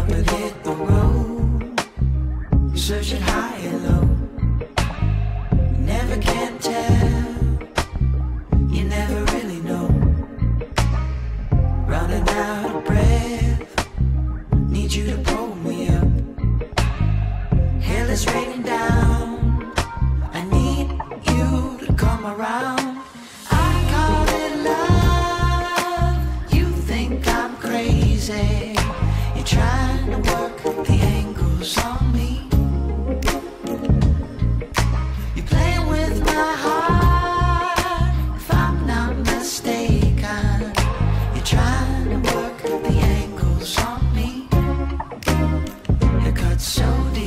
rubber hit the road, searching high and low. You never can tell, you never really know. Running out of breath, need you to pull me up. Hell is raining down, I need you to come around. I call it love, you think I'm crazy. You're trying to work the angles on me. You're playing with my heart, if I'm not mistaken. You're trying to work the angles on me. It cuts so deep.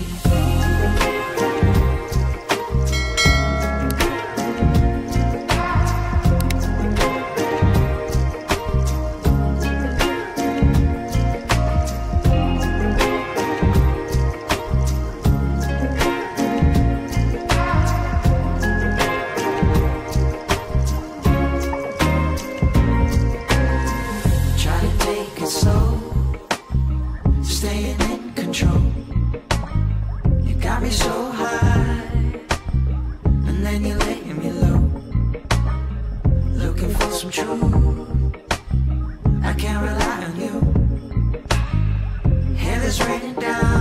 Slow, staying in control. You got me so high, and then you're laying me low. Looking for some truth, I can't rely on you. Hell is raining down.